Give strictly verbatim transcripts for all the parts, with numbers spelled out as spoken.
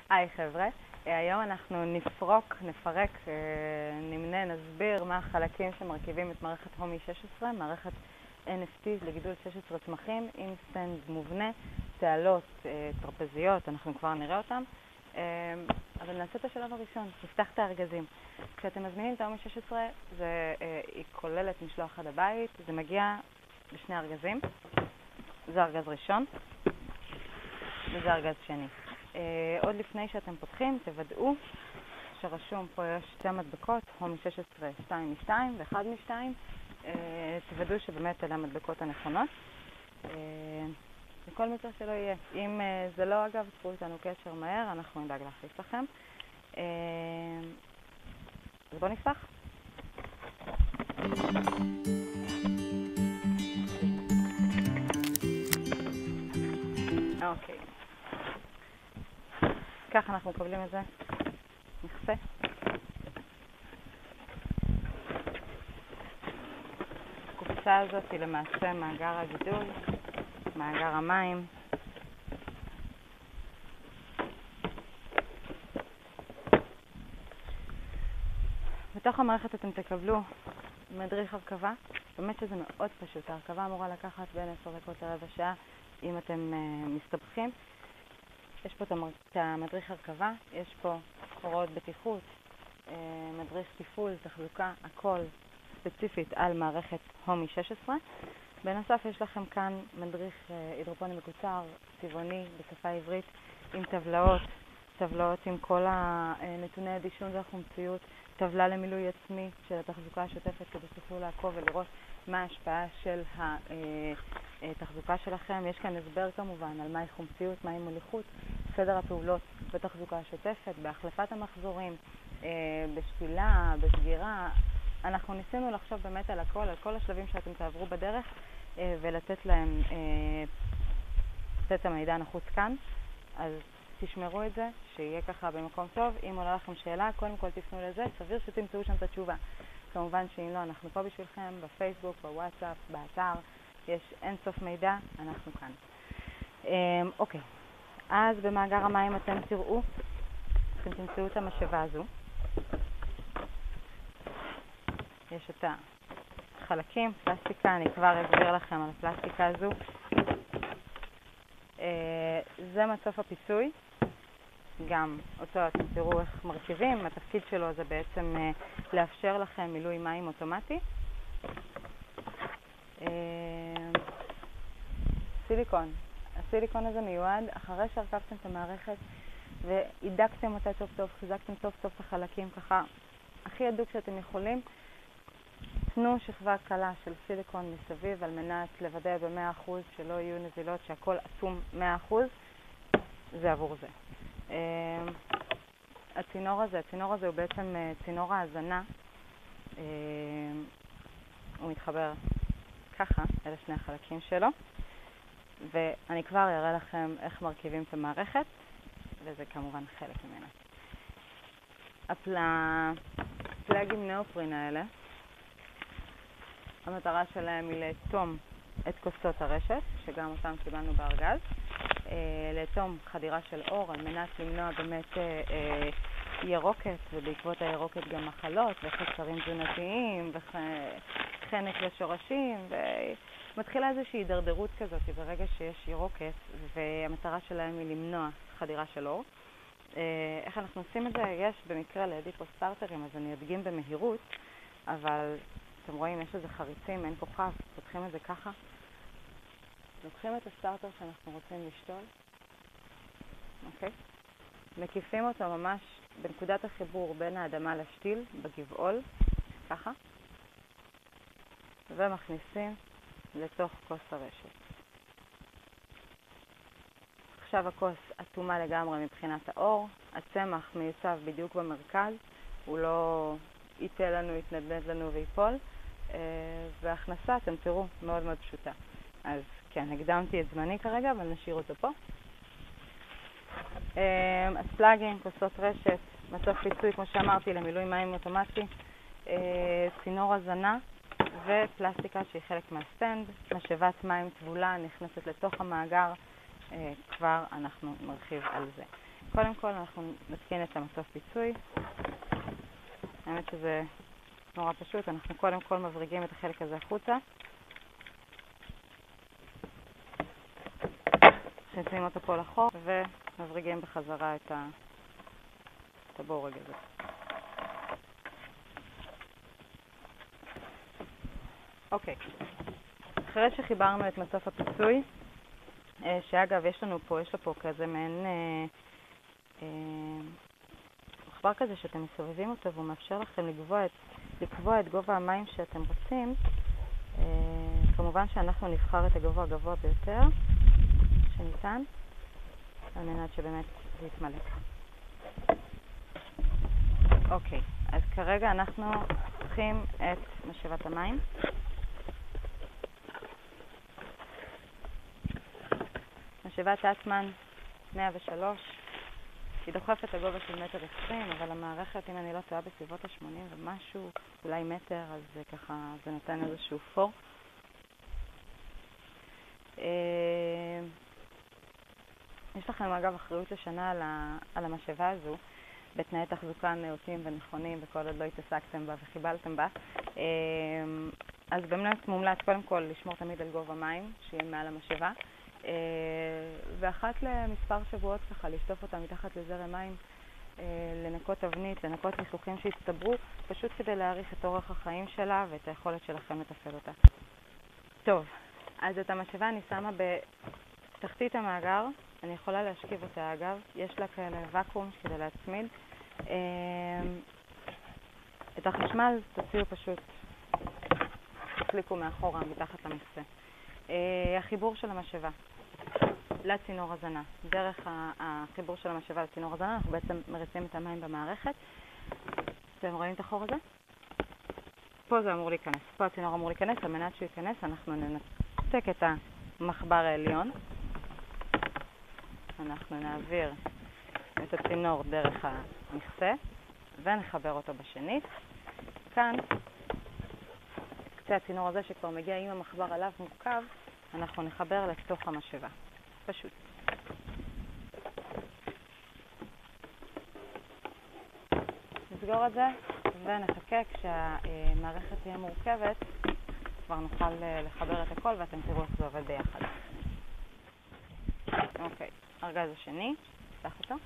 היי חבר'ה, היום אנחנו נפרוק, נפרק, נמנה, נסביר מה החלקים שמרכיבים את מערכת הומי שש עשרה, מערכת אן אף טי לגידול שש עשרה צמחים עם סטנד מובנה, תעלות, טרפזיות, אנחנו כבר נראה אותם. אבל נעשה את השלב הראשון, נפתח את הארגזים. כשאתם מזמינים את ההומי שש עשרה, זה, היא כוללת משלוח עד הבית, זה מגיע לשני ארגזים, זה ארגז ראשון וזה ארגז שני. עוד לפני שאתם פותחים, תוודאו שרשום פה יש שתי מדבקות, הומי שש עשרה, שתיים משתיים ואחד משתיים. תוודאו שבאמת אלה המדבקות הנכונות. וכל מצב שלא יהיה. אם זה לא, אגב, תפו איתנו קשר מהר, אנחנו נדאג להחליף לכם. אז בואו נפתח. אוקיי. ככה אנחנו מקבלים את זה. נכסה. הקופסה הזאת היא למעשה מאגר הגידול, מאגר המים. בתוך המערכת אתם תקבלו מדריך הרכבה. באמת שזה מאוד פשוט. ההרכבה אמורה לקחת בין עשר דקות לרבע שעה אם אתם uh, מסתבכים. יש פה את המדריך הרכבה, יש פה הוראות בטיחות, uh, מדריך תפעול, תחזוקה, הכל ספציפית על מערכת הומי שש עשרה. בנוסף יש לכם כאן מדריך uh, הידרופוני מקוצר, צבעוני, בשפה עברית, עם טבלאות, טבלאות עם כל הנתוני הדישון והחומציות, טבלה למילוי עצמי של התחזוקה השוטפת כדי שתוכלו לעקוב ולראות מה ההשפעה של התחזוקה שלכם. יש כאן הסבר כמובן על מהי חומציות, מהי מוליכות, סדר הפעולות בתחזוקה השוטפת, בהחלפת המחזורים, בשתילה, בסגירה. אנחנו ניסינו לחשוב באמת על הכל, על כל השלבים שאתם תעברו בדרך ולתת להם, לתת את המידע הנחוץ כאן. אז תשמרו את זה, שיהיה ככה במקום טוב. אם עולה לכם שאלה, קודם כל תפנו לזה, סביר שתמצאו שם את התשובה. כמובן שאם לא, אנחנו פה בשבילכם, בפייסבוק, בוואטסאפ, באתר, יש אינסוף מידע, אנחנו כאן. אוקיי, אז במאגר המים אתם תראו, אתם תמצאו את המשאבה הזו. יש את החלקים, פלסטיקה, אני כבר אסביר לכם על הפלסטיקה הזו. זה מצוף הפיצוי, גם אותו אתם תראו איך מרכיבים, התפקיד שלו זה בעצם לאפשר לכם מילוי מים אוטומטי. סיליקון, הסיליקון הזה מיועד אחרי שהרכבתם את המערכת והידקתם אותה טוב טוב, חיזקתם טוב טוב את החלקים ככה הכי הדוק שאתם יכולים. תנו שכבה קלה של סיליקון מסביב על מנת לוודא ב-מאה אחוז שלא יהיו נזילות, שהכל אטום מאה אחוז, זה עבור זה. הצינור הזה, הצינור הזה הוא בעצם צינור ההזנה, הוא מתחבר ככה, אלה שני החלקים שלו, ואני כבר אראה לכם איך מרכיבים את המערכת, וזה כמובן חלק ממנה. הפלאגים נאופרין האלה, המטרה שלהם היא לאטום את כוסות הרשת, שגם אותם קיבלנו בארגז, לאטום חדירה של אור על מנת למנוע באמת אה, ירוקת, ובעקבות הירוקת גם מחלות וחסרים תזונתיים וחנק לשורשים, ומתחילה איזושהי הידרדרות כזאת ברגע שיש ירוקת, והמטרה שלהם היא למנוע חדירה של אור. אה, איך אנחנו עושים את זה? יש במקרה לידי פה סטארטרים, אז אני אדגים במהירות, אבל אתם רואים, יש איזה חריצים, אין כוכב, פותחים את זה ככה. לוקחים את הסטארטר שאנחנו רוצים לשתול, אוקיי? מקיפים אותו ממש בנקודת החיבור בין האדמה לשתיל, בגבעול, ככה. ומכניסים לתוך כוס הרשת. עכשיו הכוס אטומה לגמרי מבחינת האור, הצמח מיוצב בדיוק במרכז, הוא לא ייתן לנו, יתנדנד לנו ויפול, וההכנסה, אתם תראו, מאוד מאוד פשוטה. אז כן, הקדמתי את זמני כרגע, אבל נשאיר אותו פה. אז פלאגים, כוסות רשת, מצוף פיצוי, כמו שאמרתי, למילוי מים אוטומטי, צינור הזנה ופלסטיקה שהיא חלק מהסטנד, משאבת מים טבולה נכנסת לתוך המאגר, כבר אנחנו נרחיב על זה. קודם כל אנחנו נתקין את המסוף פיצוי. האמת שזה נורא פשוט, אנחנו קודם כל מבריגים את החלק הזה החוצה. נשים אותו פה לחור ומבריגים בחזרה את, ה... את הבורג הזה. אוקיי, אחרי שחיברנו את מסוף הפיצוי, שאגב יש לנו פה, יש לו פה כזה מעין אה, אה, מחבר כזה שאתם מסובבים אותו והוא מאפשר לכם לקבוע את, לקבוע את גובה המים שאתם רוצים. אה, כמובן שאנחנו נבחר את הגובה הגבוה ביותר שניתן, על מנת שבאמת זה יתמלא. אוקיי, אז כרגע אנחנו צריכים את משאבת המים. משאבת אטמן מאה ושלוש, היא דוחפת את הגובה של מטר עשרים, אבל המערכת, אם אני לא טועה, בסביבות ה-שמונים ומשהו, אולי מטר, אז זה ככה, זה נותן איזשהו פור. יש לכם אגב אחריות לשנה על, ה, על המשאבה הזו, בתנאי תחזוקה נאותים ונכונים, וכל עוד לא התעסקתם בה וחיבלתם בה. אז באמת מומלץ קודם כל לשמור תמיד על גובה מים, שיהיה מעל המשאבה. ואחת למספר שבועות ככה, לשטוף אותה מתחת לזרם מים, לנקות תבנית, לנקות ניסוחים שהצטברו, פשוט כדי להאריך את אורך החיים שלה ואת היכולת שלכם לתפעל אותה. טוב, אז את המשאבה אני שמה בתחתית המאגר, אני יכולה להשכיב אותה אגב, יש לה כאלה ואקום כדי להצמיד. את החשמל תוציאו פשוט, תחליקו מאחורה מתחת למכסה. החיבור של המשאבה לצינור הזנה. דרך החיבור של המשאבה לצינור הזנה אנחנו בעצם מריצים את המים במערכת. אתם רואים את החור הזה? פה זה אמור להיכנס. פה הצינור אמור להיכנס. על מנת שהוא ייכנס אנחנו ננתק את המחבר העליון. אנחנו נעביר את הצינור דרך המכסה ונחבר אותו בשנית. כאן את קצה הצינור הזה שכבר מגיע עם המחבר עליו מורכב, אנחנו נחבר לתוך המשאבה. פשוט. נסגור את זה ונחכה כשהמערכת תהיה מורכבת, כבר נוכל לחבר את הכל ואתם תראו איך זה עובד ביחד. אוקיי, ארגז השני, נפתח אותו.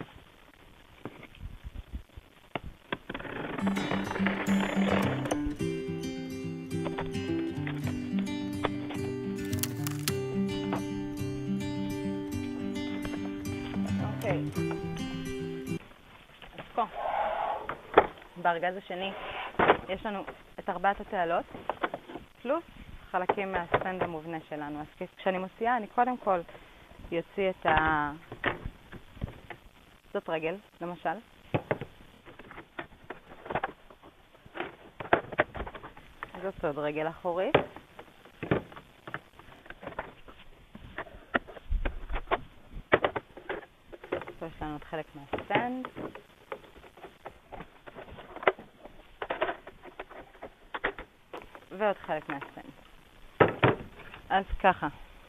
אז פה, בארגז השני, יש לנו את ארבעת התעלות, פלוס חלקים מהסטנד המובנה שלנו. אז כשאני מוציאה, אני קודם כל יוציא את ה... זאת רגל, למשל. זאת עוד רגל אחורית. פה יש לנו את חלק מהסטנד. ועוד חלק מהסטנד. אז ככה.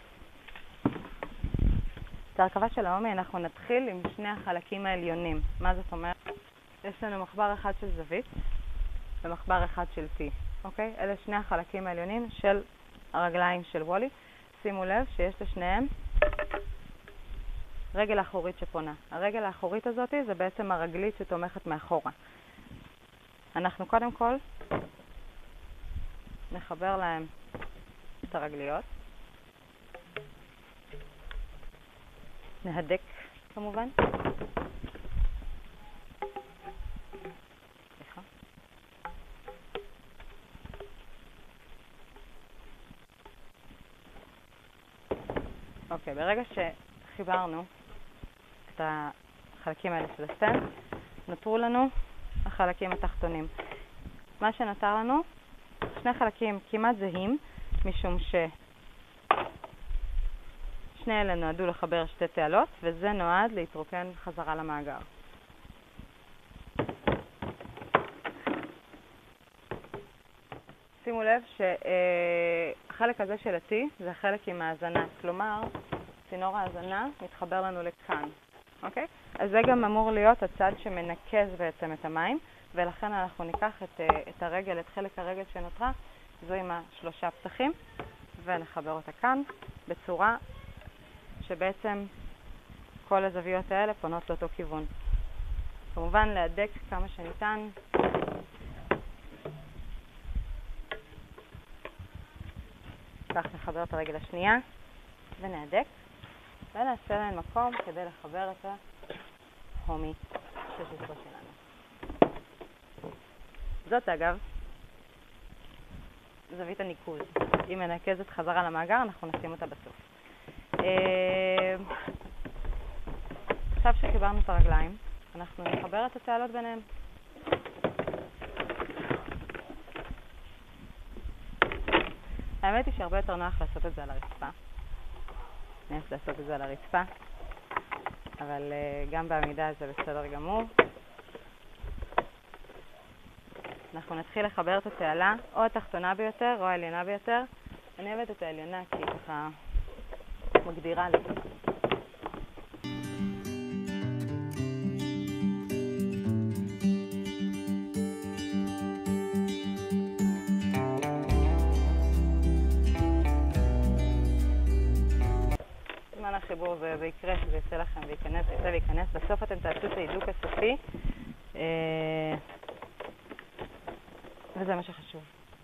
את ההרכבה של העומי אנחנו נתחיל עם שני החלקים העליונים. מה זאת אומרת? יש לנו מחבר אחד של זווית ומחבר אחד של T. אוקיי? אלה שני החלקים העליונים של הרגליים של וולי. שימו לב שיש לשניהם רגל האחורית שפונה. הרגל האחורית הזאת זה בעצם הרגלית שתומכת מאחורה. אנחנו קודם כל נחבר להם את הרגליות. נהדק כמובן. סליחה. אוקיי, ברגע שחיברנו את החלקים האלה של הסטנד, נותרו לנו החלקים התחתונים. מה שנותר לנו, שני חלקים כמעט זהים, משום ש... שני אלה נועדו לחבר שתי תעלות, וזה נועד להתרוקן חזרה למאגר. שימו לב שהחלק הזה של ה-T זה החלק עם ההזנה, כלומר, צינור ההזנה מתחבר לנו לכאן. אוקיי? אז זה גם אמור להיות הצד שמנקז בעצם את המים, ולכן אנחנו ניקח את, את הרגל, את חלק הרגל שנותרה, זו עם השלושה פתחים, ונחבר אותה כאן בצורה שבעצם כל הזוויות האלה פונות לאותו כיוון. כמובן להדק כמה שניתן. כך נחבר את הרגל השנייה ונהדק, ונעשה להם מקום כדי לחבר את ההומי שש עשרה שלנו. זאת אגב זווית הניקוז. היא מנקזת חזרה למאגר, אנחנו נשים אותה בסוף. עכשיו שחיברנו את הרגליים, אנחנו נחבר את התעלות ביניהם. האמת היא שהרבה יותר נוח לעשות את זה על הרצפה. נס לעשות את זה על הרצפה, אבל uh, גם בעמידה זה בסדר גמור. אנחנו נתחיל לחבר את התעלה, או התחתונה ביותר, או העליונה ביותר. אני אוהבת את העליונה כי היא ככה מגדירה לי. זמן החיבור זה, זה יקרה, זה יצא לכם וייכנס, יצא וייכנס. בסוף אתם תעשו את ההידוק הסופי. אה... וזה מה שחשוב.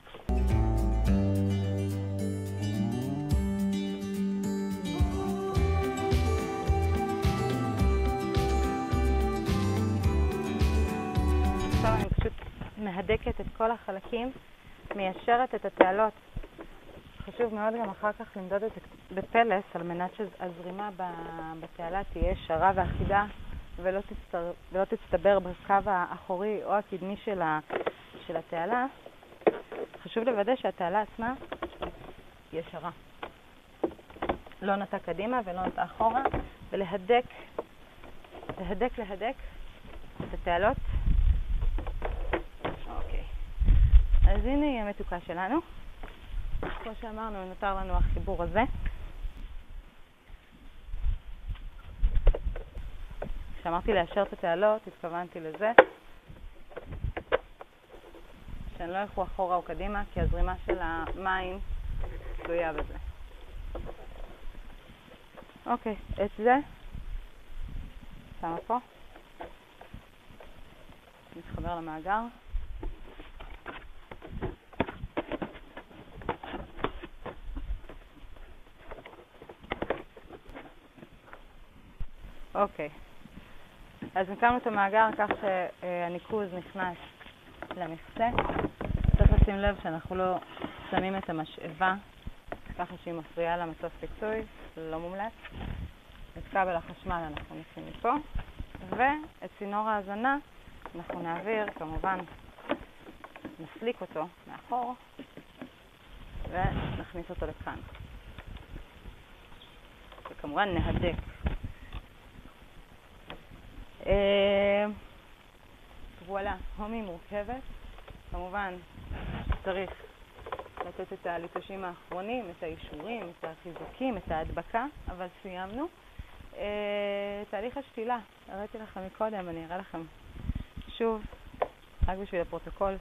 עכשיו אני פשוט מהדקת את כל החלקים, מיישרת את התעלות. חשוב מאוד גם אחר כך למדוד את זה בפלס, על מנת שהזרימה בתעלה תהיה ישרה ואחידה, ולא תצטר, ולא תצטבר בקו האחורי או הקדמי של ה... של התעלה. חשוב לוודא שהתעלה עצמה ישרה. לא נטה קדימה ולא נטה אחורה, ולהדק, להדק, להדק את התעלות. אוקיי. אז הנה היא המתוקה שלנו. כמו שאמרנו, נותר לנו החיבור הזה. כשאמרתי לאשר את התעלות, התכוונתי לזה. שהן לא ילכו אחורה או קדימה, כי הזרימה של המים תלויה בזה. אוקיי, את זה שמה פה. נתחבר למאגר. אוקיי, אז נקמנו את המאגר כך שהניקוז נכנס למכסה. צריך לשים לב שאנחנו לא שמים את המשאבה ככה שהיא מפריעה למטוס פיצוי, זה לא מומלץ. את כבל החשמל אנחנו נשים מפה, ואת צינור ההזנה אנחנו נעביר, כמובן נסליק אותו מאחור ונכניס אותו לכאן. וכמובן נהדק. וואלה, הומי מורכבת. כמובן צריך לתת את הליטושים האחרונים, את האישורים, את החיזוקים, את ההדבקה, אבל סיימנו. תהליך השתילה, הראיתי לכם מקודם, אני אראה לכם שוב, רק בשביל הפרוטוקול.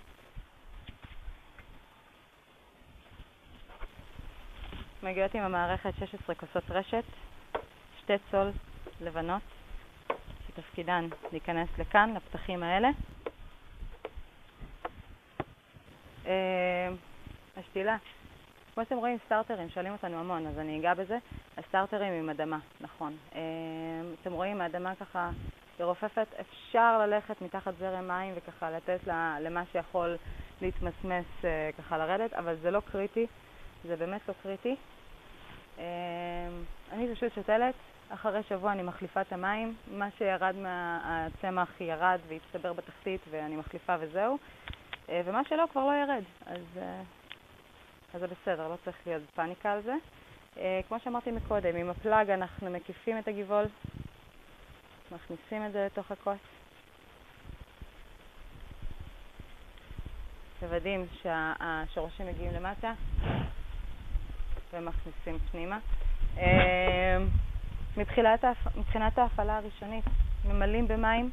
מגיעות עם המערכת שש עשרה כוסות רשת, שתי צול לבנות, שתפקידן להיכנס לכאן, לפתחים האלה. השתילה, כמו שאתם רואים, סטארטרים, שואלים אותנו המון, אז אני אגע בזה. הסטארטרים עם אדמה, נכון. אתם רואים, האדמה ככה ירופפת, אפשר ללכת מתחת זרם מים וככה לתת למה שיכול להתמסמס ככה לרדת, אבל זה לא קריטי, זה באמת לא קריטי. אני פשוט שותלת, אחרי שבוע אני מחליפה את המים, מה שירד מהצמח ירד והצטבר בתחתית ואני מחליפה וזהו. ומה שלא כבר לא ירד, אז, אז זה בסדר, לא צריך להיות פאניקה על זה. כמו שאמרתי מקודם, עם הפלאג אנחנו מקיפים את הגיבול, מכניסים את זה לתוך הכוס, מוודאים שהשורשים מגיעים למטה ומכניסים פנימה. מבחינת, ההפ... מבחינת ההפעלה הראשונית, ממלאים במים,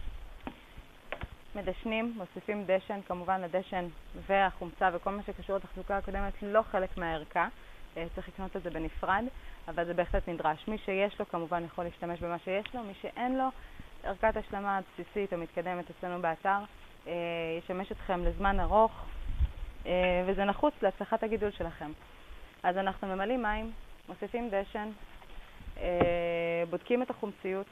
מדשנים, מוסיפים דשן, כמובן הדשן והחומצה וכל מה שקשור לתחזוקה הקודמת לא חלק מהערכה, צריך לקנות את זה בנפרד, אבל זה בהחלט נדרש. מי שיש לו כמובן יכול להשתמש במה שיש לו, מי שאין לו, ערכת השלמה בסיסית או מתקדמת אצלנו באתר, ישמש אתכם לזמן ארוך, וזה נחוץ להצלחת הגידול שלכם. אז אנחנו ממלאים מים, מוסיפים דשן, בודקים את החומציות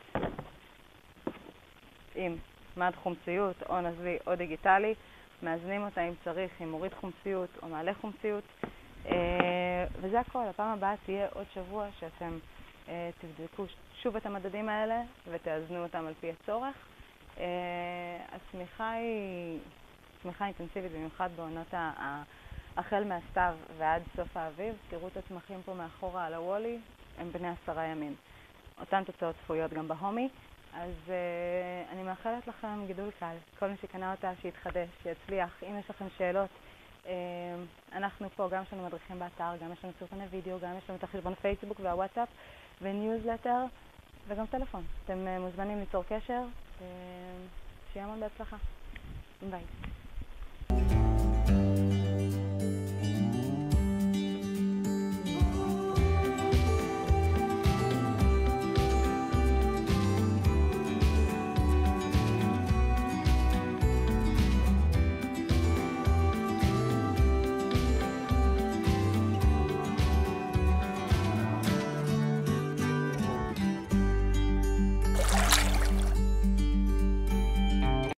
עם מד חומציות או נזלי או דיגיטלי, מאזנים אותה אם צריך, עם מוריד חומציות או מעלה חומציות, וזה הכל. הפעם הבאה תהיה עוד שבוע שאתם תבדקו שוב את המדדים האלה ותאזנו אותם על פי הצורך. הצמיחה היא צמיחה אינטנסיבית במיוחד בעונות החל מהסתיו ועד סוף האביב. תראו את הצמחים פה מאחורה על הוולי, הם בני עשרה ימים. אותן תוצאות צפויות גם בהומי. אז uh, אני מאחלת לכם גידול קל, כל מי שקנה אותה שיתחדש, שיצליח. אם יש לכם שאלות, uh, אנחנו פה, גם יש לנו מדריכים באתר, גם יש לנו סרטוני וידאו, גם יש לנו את החשבון פייסבוק והוואטסאפ וניוזלטר וגם טלפון. אתם uh, מוזמנים ליצור קשר, uh, שיהיה המון בהצלחה. ביי.